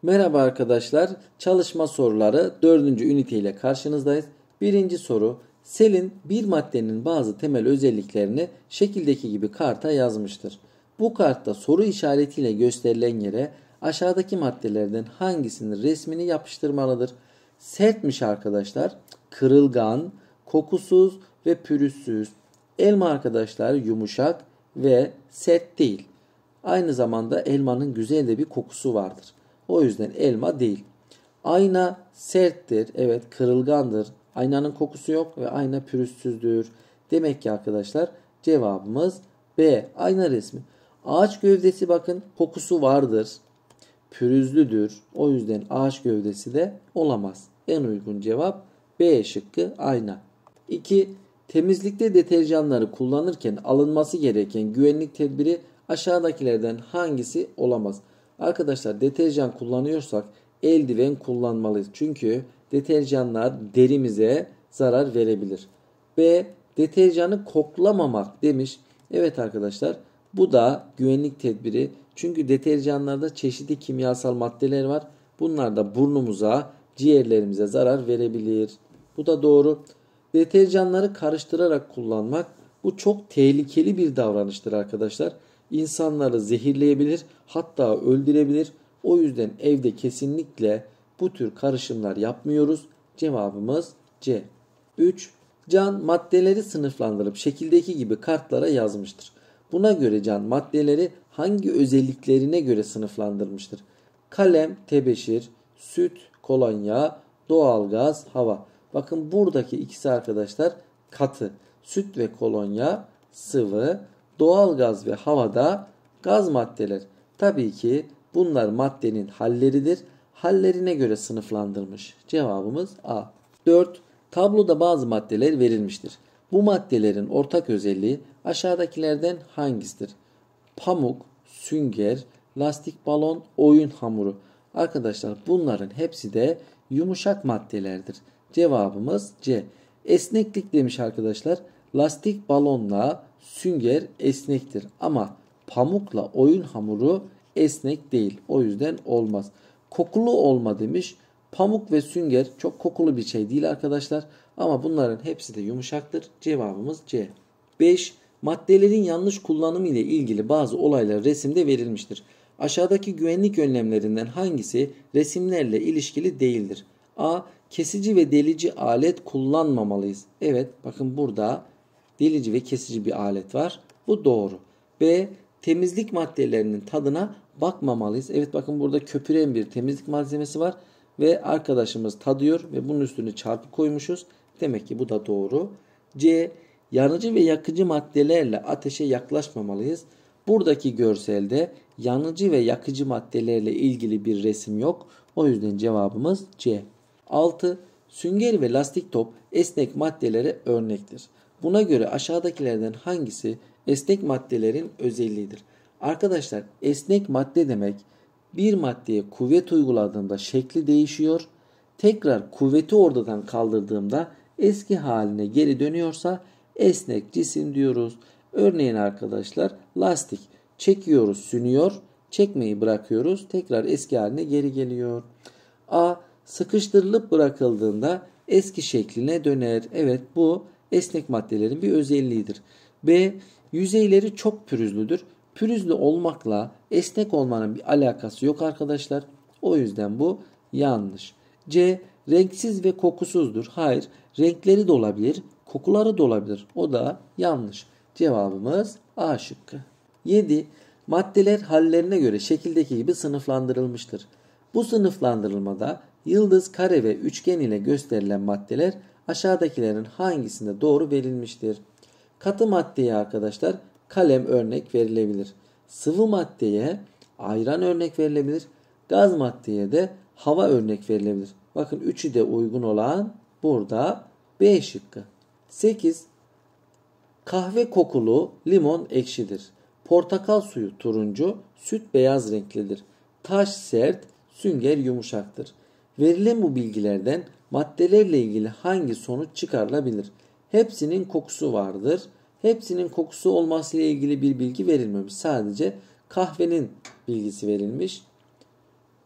Merhaba arkadaşlar. Çalışma soruları 4. ünite ile karşınızdayız. Birinci soru. Selin bir maddenin bazı temel özelliklerini şekildeki gibi karta yazmıştır. Bu kartta soru işaretiyle gösterilen yere aşağıdaki maddelerden hangisinin resmini yapıştırmalıdır? Sertmiş arkadaşlar. Kırılgan, kokusuz ve pürüzsüz. Elma arkadaşlar yumuşak ve sert değil. Aynı zamanda elmanın güzel de bir kokusu vardır. O yüzden elma değil. Ayna serttir. Evet, kırılgandır. Aynanın kokusu yok ve ayna pürüzsüzdür. Demek ki arkadaşlar cevabımız B. Ayna resmi. Ağaç gövdesi bakın kokusu vardır. Pürüzlüdür. O yüzden ağaç gövdesi de olamaz. En uygun cevap B şıkkı ayna. 2. Temizlikte deterjanları kullanırken alınması gereken güvenlik tedbiri aşağıdakilerden hangisi olamaz? Arkadaşlar deterjan kullanıyorsak eldiven kullanmalıyız. Çünkü deterjanlar derimize zarar verebilir. B. Deterjanı koklamamak demiş. Evet arkadaşlar bu da güvenlik tedbiri. Çünkü deterjanlarda çeşitli kimyasal maddeler var. Bunlar da burnumuza, ciğerlerimize zarar verebilir. Bu da doğru. Deterjanları karıştırarak kullanmak bu çok tehlikeli bir davranıştır arkadaşlar. İnsanları zehirleyebilir, hatta öldürebilir. O yüzden evde kesinlikle bu tür karışımlar yapmıyoruz. Cevabımız C. 3. Can maddeleri sınıflandırıp şekildeki gibi kartlara yazmıştır. Buna göre Can maddeleri hangi özelliklerine göre sınıflandırmıştır? Kalem, tebeşir, süt, kolonya, doğalgaz, hava. Bakın buradaki ikisi arkadaşlar katı. Süt ve kolonya sıvı, doğalgaz ve havada gaz maddeler. Tabii ki bunlar maddenin halleridir. Hallerine göre sınıflandırmış. Cevabımız A. 4. Tabloda bazı maddeler verilmiştir. Bu maddelerin ortak özelliği aşağıdakilerden hangisidir? Pamuk, sünger, lastik balon, oyun hamuru. Arkadaşlar bunların hepsi de yumuşak maddelerdir. Cevabımız C. Esneklik demiş arkadaşlar. Lastik balonla sünger esnektir ama pamukla oyun hamuru esnek değil. O yüzden olmaz. Kokulu olma demiş. Pamuk ve sünger çok kokulu bir şey değil arkadaşlar. Ama bunların hepsi de yumuşaktır. Cevabımız C. 5. Maddelerin yanlış kullanımı ile ilgili bazı olaylar resimde verilmiştir. Aşağıdaki güvenlik önlemlerinden hangisi resimlerle ilişkili değildir? A. Kesici ve delici alet kullanmamalıyız. Evet, bakın burada delici ve kesici bir alet var. Bu doğru. B. Temizlik maddelerinin tadına bakmamalıyız. Evet, bakın burada köpüren bir temizlik malzemesi var ve arkadaşımız tadıyor ve bunun üstüne çarpı koymuşuz. Demek ki bu da doğru. C. Yanıcı ve yakıcı maddelerle ateşe yaklaşmamalıyız. Buradaki görselde yanıcı ve yakıcı maddelerle ilgili bir resim yok. O yüzden cevabımız C. 6. Sünger ve lastik top esnek maddelere örnektir. Buna göre aşağıdakilerden hangisi esnek maddelerin özelliğidir? Arkadaşlar esnek madde demek bir maddeye kuvvet uyguladığımda şekli değişiyor. Tekrar kuvveti oradan kaldırdığımda eski haline geri dönüyorsa esnek cisim diyoruz. Örneğin arkadaşlar lastik çekiyoruz sünüyor, çekmeyi bırakıyoruz tekrar eski haline geri geliyor. A. Sıkıştırılıp bırakıldığında eski şekline döner. Evet bu esnek maddelerin bir özelliğidir. B. Yüzeyleri çok pürüzlüdür. Pürüzlü olmakla esnek olmanın bir alakası yok arkadaşlar. O yüzden bu yanlış. C. Renksiz ve kokusuzdur. Hayır, renkleri de olabilir, kokuları da olabilir. O da yanlış. Cevabımız A şıkkı. 7. Maddeler hallerine göre şekildeki gibi sınıflandırılmıştır. Bu sınıflandırılmada yıldız, kare ve üçgen ile gösterilen maddeler aşağıdakilerin hangisinde doğru verilmiştir? Katı maddeye arkadaşlar kalem örnek verilebilir. Sıvı maddeye ayran örnek verilebilir. Gaz maddeye de hava örnek verilebilir. Bakın üçü de uygun olan burada B şıkkı. 8. Kahve kokulu, limon ekşidir. Portakal suyu turuncu, süt beyaz renklidir. Taş sert, sünger yumuşaktır. Verilen bu bilgilerden maddelerle ilgili hangi sonuç çıkarılabilir? Hepsinin kokusu vardır. Hepsinin kokusu olmasıyla ilgili bir bilgi verilmemiş. Sadece kahvenin bilgisi verilmiş.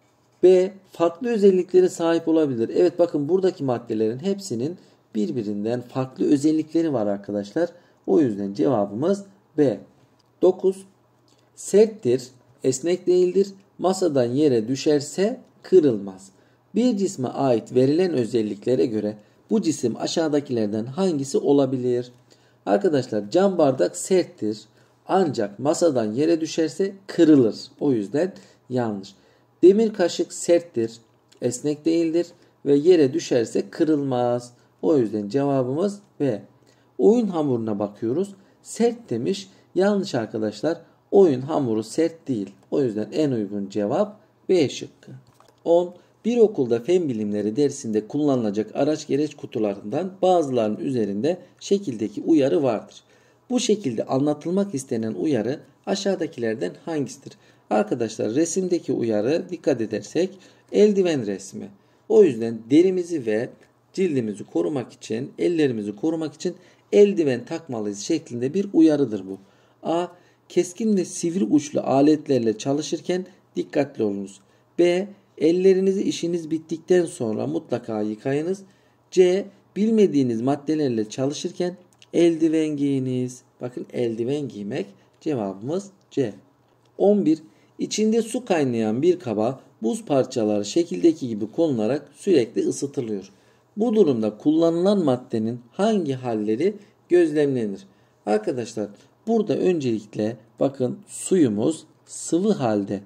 B. Farklı özelliklere sahip olabilir. Evet, bakın buradaki maddelerin hepsinin birbirinden farklı özellikleri var arkadaşlar. O yüzden cevabımız B. 9. Serttir, esnek değildir, masadan yere düşerse kırılmaz. Bir cisme ait verilen özelliklere göre bu cisim aşağıdakilerden hangisi olabilir? Arkadaşlar, cam bardak serttir ancak masadan yere düşerse kırılır. O yüzden yanlış. Demir kaşık serttir, esnek değildir ve yere düşerse kırılmaz. O yüzden cevabımız B. Oyun hamuruna bakıyoruz. Sert demiş. Yanlış arkadaşlar. Oyun hamuru sert değil. O yüzden en uygun cevap B şıkkı. 10. Bir okulda fen bilimleri dersinde kullanılacak araç gereç kutularından bazılarının üzerinde şekildeki uyarı vardır. Bu şekilde anlatılmak istenen uyarı aşağıdakilerden hangisidir? Arkadaşlar, resimdeki uyarı, dikkat edersek, eldiven resmi. O yüzden derimizi ve cildimizi korumak için, ellerimizi korumak için eldiven takmalıyız şeklinde bir uyarıdır bu. A. Keskin ve sivri uçlu aletlerle çalışırken dikkatli olunuz. B. Ellerinizi işiniz bittikten sonra mutlaka yıkayınız. C. Bilmediğiniz maddelerle çalışırken eldiven giyiniz. Bakın, eldiven giymek, cevabımız C. 11. İçinde su kaynayan bir kaba buz parçaları şekildeki gibi konularak sürekli ısıtılıyor. Bu durumda kullanılan maddenin hangi halleri gözlemlenir? Arkadaşlar, burada öncelikle bakın suyumuz sıvı halde.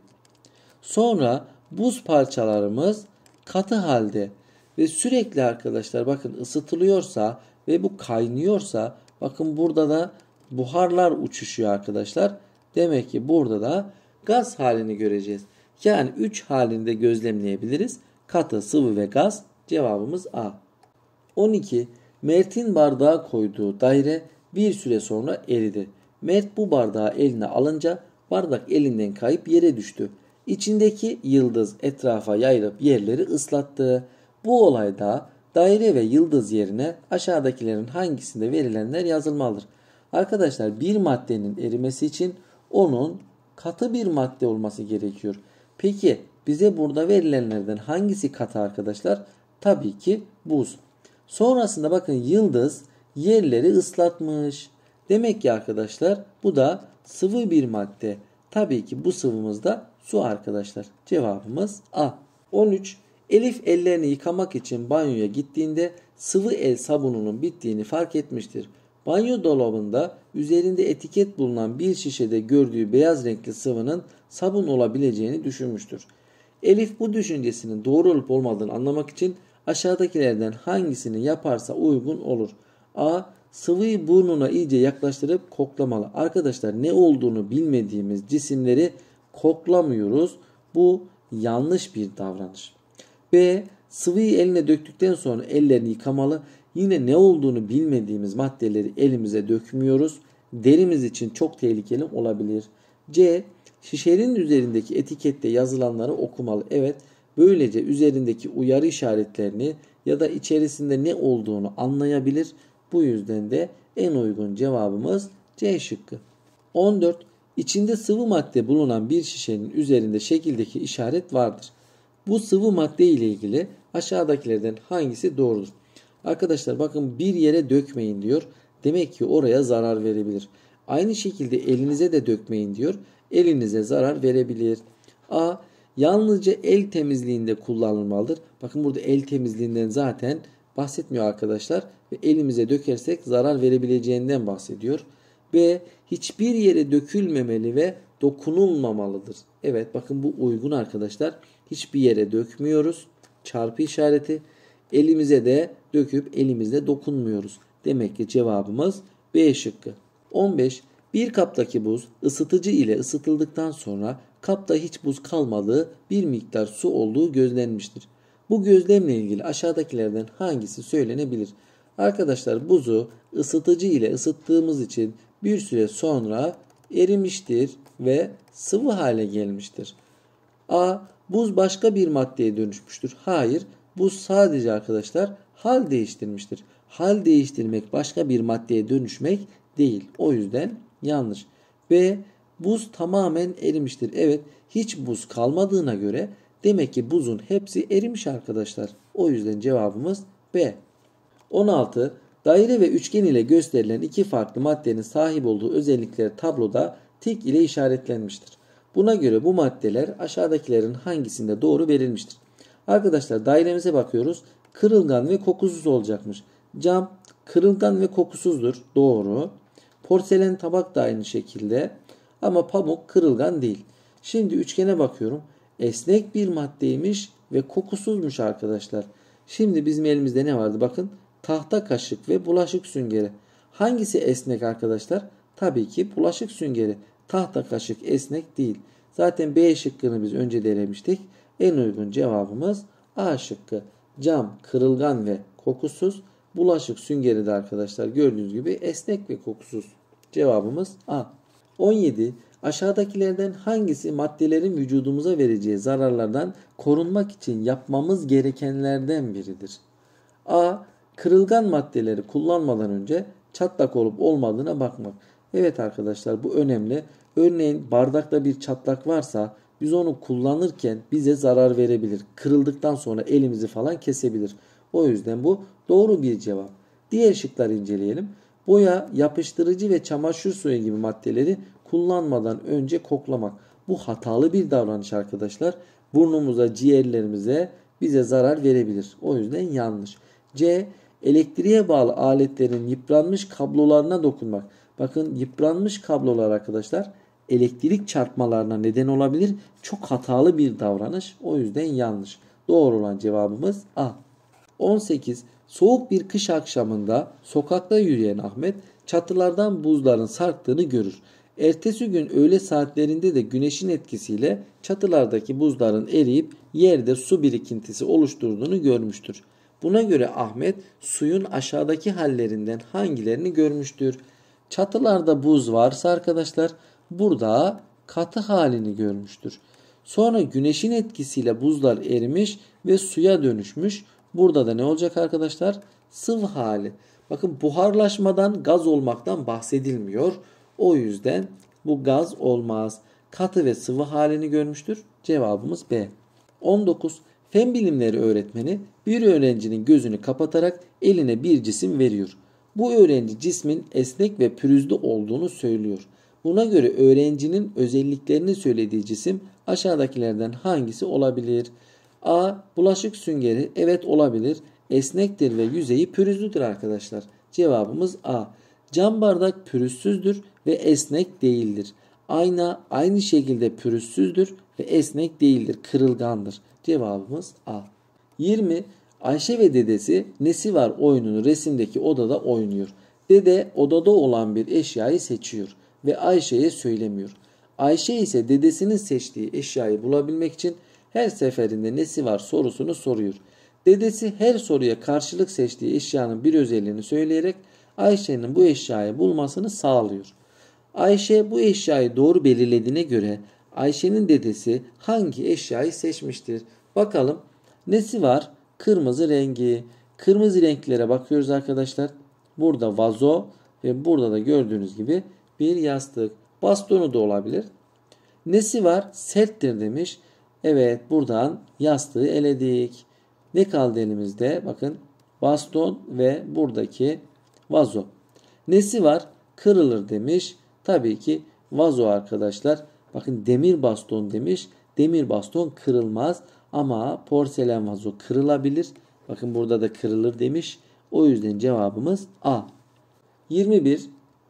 Sonra buz parçalarımız katı halde ve sürekli arkadaşlar bakın ısıtılıyorsa ve bu kaynıyorsa, bakın burada da buharlar uçuşuyor arkadaşlar. Demek ki burada da gaz halini göreceğiz. Yani 3 halinde gözlemleyebiliriz. Katı, sıvı ve gaz. Cevabımız A. 12. Mert'in bardağa koyduğu daire bir süre sonra eridi. Mert bu bardağı eline alınca bardak elinden kayıp yere düştü. İçindeki yıldız etrafa yayılıp yerleri ıslattı. Bu olayda daire ve yıldız yerine aşağıdakilerin hangisinde verilenler yazılmalıdır? Arkadaşlar, bir maddenin erimesi için onun katı bir madde olması gerekiyor. Peki bize burada verilenlerden hangisi katı arkadaşlar? Tabii ki buz. Sonrasında bakın yıldız yerleri ıslatmış. Demek ki arkadaşlar bu da sıvı bir madde. Tabii ki bu sıvımız da su arkadaşlar. Cevabımız A. 13. Elif ellerini yıkamak için banyoya gittiğinde sıvı el sabununun bittiğini fark etmiştir. Banyo dolabında üzerinde etiket bulunan bir şişede gördüğü beyaz renkli sıvının sabun olabileceğini düşünmüştür. Elif bu düşüncesinin doğru olup olmadığını anlamak için aşağıdakilerden hangisini yaparsa uygun olur? A. Sıvıyı burnuna iyice yaklaştırıp koklamalı. Arkadaşlar, ne olduğunu bilmediğimiz cisimleri koklamıyoruz. Bu yanlış bir davranış. B. Sıvıyı eline döktükten sonra ellerini yıkamalı. Yine ne olduğunu bilmediğimiz maddeleri elimize dökmüyoruz. Derimiz için çok tehlikeli olabilir. C. Şişenin üzerindeki etikette yazılanları okumalı. Evet, böylece üzerindeki uyarı işaretlerini ya da içerisinde ne olduğunu anlayabilir. Bu yüzden de en uygun cevabımız C şıkkı. 14. İçinde sıvı madde bulunan bir şişenin üzerinde şekildeki işaret vardır. Bu sıvı madde ile ilgili aşağıdakilerden hangisi doğrudur? Arkadaşlar bakın, bir yere dökmeyin diyor. Demek ki oraya zarar verebilir. Aynı şekilde elinize de dökmeyin diyor. Elinize zarar verebilir. A. Yalnızca el temizliğinde kullanılmalıdır. Bakın, burada el temizliğinden zaten bahsetmiyor arkadaşlar. Ve elimize dökersek zarar verebileceğinden bahsediyor. B. Hiçbir yere dökülmemeli ve dokunulmamalıdır. Evet, bakın bu uygun arkadaşlar. Hiçbir yere dökmüyoruz. Çarpı işareti. Elimize de döküp elimizle dokunmuyoruz. Demek ki cevabımız B şıkkı. 15. Bir kaptaki buz ısıtıcı ile ısıtıldıktan sonra kapta hiç buz kalmadığı bir miktar su olduğu gözlenmiştir. Bu gözlemle ilgili aşağıdakilerden hangisi söylenebilir? Arkadaşlar, buzu ısıtıcı ile ısıttığımız için bir süre sonra erimiştir ve sıvı hale gelmiştir. A. Buz başka bir maddeye dönüşmüştür. Hayır, buz sadece arkadaşlar hal değiştirmiştir. Hal değiştirmek başka bir maddeye dönüşmek değil. O yüzden yanlış. B. Buz tamamen erimiştir. Evet, hiç buz kalmadığına göre Demek ki buzun hepsi erimiş arkadaşlar. O yüzden cevabımız B. 16. Daire ve üçgen ile gösterilen iki farklı maddenin sahip olduğu özellikleri tabloda tik ile işaretlenmiştir. Buna göre bu maddeler aşağıdakilerin hangisinde doğru verilmiştir? Arkadaşlar dairemize bakıyoruz. Kırılgan ve kokusuz olacakmış. Cam kırılgan ve kokusuzdur. Doğru. Porselen tabak da aynı şekilde. Ama pamuk kırılgan değil. Şimdi üçgene bakıyorum. Esnek bir maddeymiş ve kokusuzmuş arkadaşlar. Şimdi bizim elimizde ne vardı? Bakın tahta kaşık ve bulaşık süngeri. Hangisi esnek arkadaşlar? Tabii ki bulaşık süngeri. Tahta kaşık esnek değil. Zaten B şıkkını biz önce denemiştik. En uygun cevabımız A şıkkı. Cam kırılgan ve kokusuz. Bulaşık süngeri de arkadaşlar gördüğünüz gibi esnek ve kokusuz. Cevabımız A. 17. Aşağıdakilerden hangisi maddelerin vücudumuza vereceği zararlardan korunmak için yapmamız gerekenlerden biridir? A. Kırılgan maddeleri kullanmadan önce çatlak olup olmadığına bakmak. Evet arkadaşlar bu önemli. Örneğin bardakta bir çatlak varsa biz onu kullanırken bize zarar verebilir. Kırıldıktan sonra elimizi falan kesebilir. O yüzden bu doğru bir cevap. Diğer şıkları inceleyelim. Boya, yapıştırıcı ve çamaşır suyu gibi maddeleri kullanmadan önce koklamak. Bu hatalı bir davranış arkadaşlar. Burnumuza, ciğerlerimize bize zarar verebilir. O yüzden yanlış. C. Elektriğe bağlı aletlerin yıpranmış kablolarına dokunmak. Bakın yıpranmış kablolar arkadaşlar elektrik çarpmalarına neden olabilir. Çok hatalı bir davranış. O yüzden yanlış. Doğru olan cevabımız A. 18. Soğuk bir kış akşamında sokakta yürüyen Ahmet çatılardan buzların sarktığını görür. Ertesi gün öğle saatlerinde de güneşin etkisiyle çatılardaki buzların eriyip yerde su birikintisi oluşturduğunu görmüştür. Buna göre Ahmet suyun aşağıdaki hallerinden hangilerini görmüştür? Çatılarda buz varsa arkadaşlar burada katı halini görmüştür. Sonra güneşin etkisiyle buzlar erimiş ve suya dönüşmüş. Burada da ne olacak arkadaşlar? Sıvı hali. Bakın buharlaşmadan, gaz olmaktan bahsedilmiyor. O yüzden bu gaz olmaz. Katı ve sıvı halini görmüştür. Cevabımız B. 19. Fen bilimleri öğretmeni bir öğrencinin gözünü kapatarak eline bir cisim veriyor. Bu öğrenci cismin esnek ve pürüzlü olduğunu söylüyor. Buna göre öğrencinin özelliklerini söylediği cisim aşağıdakilerden hangisi olabilir? A. Bulaşık süngeri. Evet olabilir. Esnektir ve yüzeyi pürüzlüdür arkadaşlar. Cevabımız A. Cam bardak pürüzsüzdür ve esnek değildir. Ayna aynı şekilde pürüzsüzdür ve esnek değildir. Kırılgandır. Cevabımız A. 20. Ayşe ve dedesi nesi var oyununu resimdeki odada oynuyor. Dede odada olan bir eşyayı seçiyor ve Ayşe'ye söylemiyor. Ayşe ise dedesinin seçtiği eşyayı bulabilmek için her seferinde nesi var sorusunu soruyor. Dedesi her soruya karşılık seçtiği eşyanın bir özelliğini söyleyerek Ayşe'nin bu eşyayı bulmasını sağlıyor. Ayşe bu eşyayı doğru belirlediğine göre Ayşe'nin dedesi hangi eşyayı seçmiştir? Bakalım nesi var? Kırmızı rengi. Kırmızı renklere bakıyoruz arkadaşlar. Burada vazo ve burada da gördüğünüz gibi bir yastık. Bastonu da olabilir. Nesi var? Serttir demiş. Evet buradan yastığı eledik. Ne kaldı elimizde? Bakın baston ve buradaki vazo. Nesi var? Kırılır demiş. Tabii ki vazo arkadaşlar. Bakın demir baston demiş. Demir baston kırılmaz ama porselen vazo kırılabilir. Bakın burada da kırılır demiş. O yüzden cevabımız A. 21.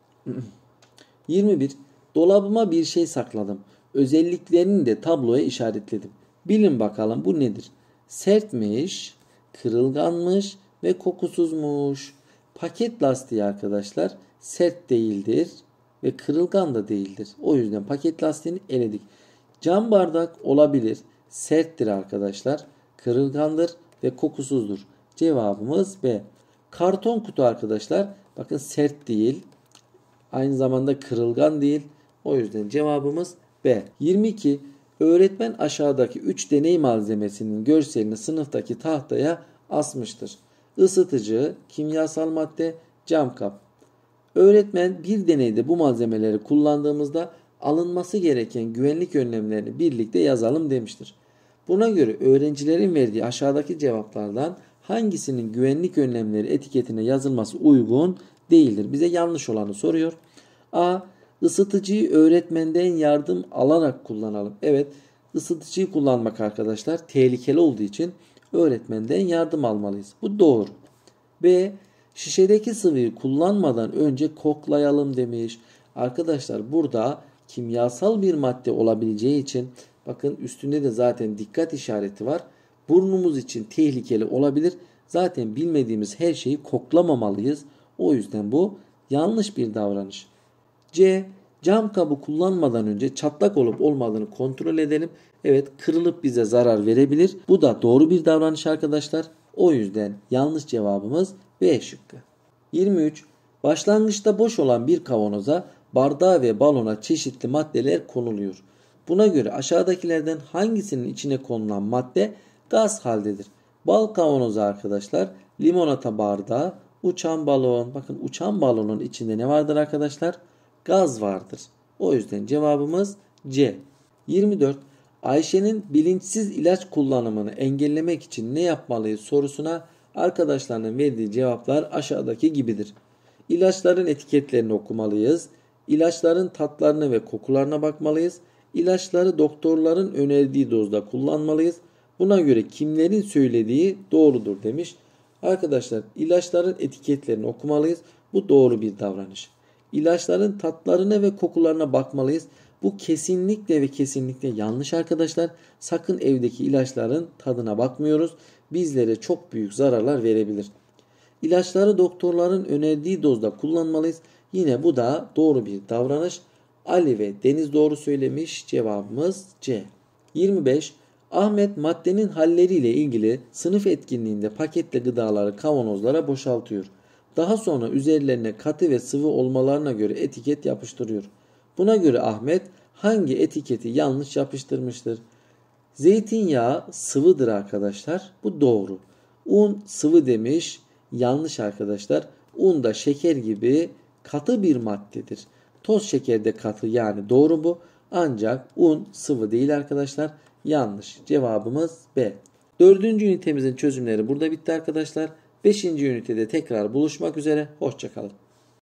21. Dolabıma bir şey sakladım. Özelliklerini de tabloya işaretledim. Bilin bakalım bu nedir? Sertmiş, kırılganmış ve kokusuzmuş. Paket lastiği arkadaşlar sert değildir ve kırılgan da değildir. O yüzden paket lastiğini eledik. Cam bardak olabilir. Serttir arkadaşlar. Kırılgandır ve kokusuzdur. Cevabımız B. Karton kutu arkadaşlar. Bakın sert değil. Aynı zamanda kırılgan değil. O yüzden cevabımız B. 22. Öğretmen aşağıdaki 3 deney malzemesinin görselini sınıftaki tahtaya asmıştır. Isıtıcı, kimyasal madde, cam kap. Öğretmen bir deneyde bu malzemeleri kullandığımızda alınması gereken güvenlik önlemlerini birlikte yazalım demiştir. Buna göre öğrencilerin verdiği aşağıdaki cevaplardan hangisinin güvenlik önlemleri etiketine yazılması uygun değildir? Bize yanlış olanı soruyor. A. Isıtıcıyı öğretmenden yardım alarak kullanalım. Evet, ısıtıcıyı kullanmak arkadaşlar tehlikeli olduğu için öğretmenden yardım almalıyız. Bu doğru. B. Şişedeki sıvıyı kullanmadan önce koklayalım demiş. Arkadaşlar burada kimyasal bir madde olabileceği için bakın üstünde de zaten dikkat işareti var. Burnumuz için tehlikeli olabilir. Zaten bilmediğimiz her şeyi koklamamalıyız. O yüzden bu yanlış bir davranış. C. Cam kabı kullanmadan önce çatlak olup olmadığını kontrol edelim. Evet, kırılıp bize zarar verebilir. Bu da doğru bir davranış arkadaşlar. O yüzden yanlış cevabımız B şıkkı. 23. Başlangıçta boş olan bir kavanoza bardağa ve balona çeşitli maddeler konuluyor. Buna göre aşağıdakilerden hangisinin içine konulan madde gaz haldedir? Bal kavanozu arkadaşlar, limonata bardağı, uçan balon. Bakın uçan balonun içinde ne vardır arkadaşlar? Gaz vardır. O yüzden cevabımız C. 24. Ayşe'nin bilinçsiz ilaç kullanımını engellemek için ne yapmalıyız sorusuna arkadaşlarının verdiği cevaplar aşağıdaki gibidir. İlaçların etiketlerini okumalıyız. İlaçların tatlarına ve kokularına bakmalıyız. İlaçları doktorların önerdiği dozda kullanmalıyız. Buna göre kimlerin söylediği doğrudur demiş. Arkadaşlar ilaçların etiketlerini okumalıyız. Bu doğru bir davranış. İlaçların tatlarına ve kokularına bakmalıyız. Bu kesinlikle ve kesinlikle yanlış arkadaşlar. Sakın evdeki ilaçların tadına bakmıyoruz. Bizlere çok büyük zararlar verebilir. İlaçları doktorların önerdiği dozda kullanmalıyız. Yine bu da doğru bir davranış. Ali ve Deniz doğru söylemiş. Cevabımız C. 25. Ahmet maddenin halleriyle ilgili sınıf etkinliğinde paketli gıdaları kavanozlara boşaltıyor. Daha sonra üzerlerine katı ve sıvı olmalarına göre etiket yapıştırıyor. Buna göre Ahmet hangi etiketi yanlış yapıştırmıştır? Zeytinyağı sıvıdır arkadaşlar. Bu doğru. Un sıvı demiş. Yanlış arkadaşlar. Un da şeker gibi katı bir maddedir. Toz şeker de katı, yani doğru bu. Ancak un sıvı değil arkadaşlar. Yanlış. Cevabımız B. 4. ünitemizin çözümleri burada bitti arkadaşlar. 5. ünitede tekrar buluşmak üzere. Hoşça kalın.